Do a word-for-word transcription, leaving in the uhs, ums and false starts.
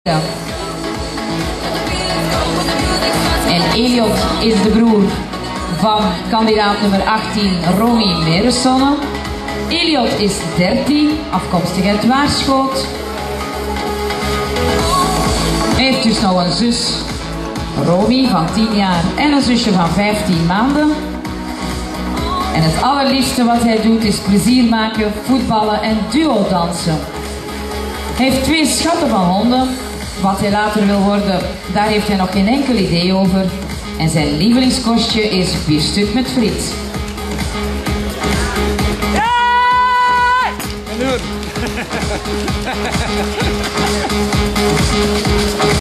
Ja. En Eliot is de broer van kandidaat nummer achttien, Romy Meresonne. Eliot is dertien, afkomstig uit Waarschoot. Hij heeft dus nog een zus, Romy, van tien jaar en een zusje van vijftien maanden. En het allerliefste wat hij doet is plezier maken, voetballen en duo dansen. Hij heeft twee schatten van honden. Wat hij later wil worden, daar heeft hij nog geen enkel idee over. En zijn lievelingskostje is biefstuk met friet. Ja!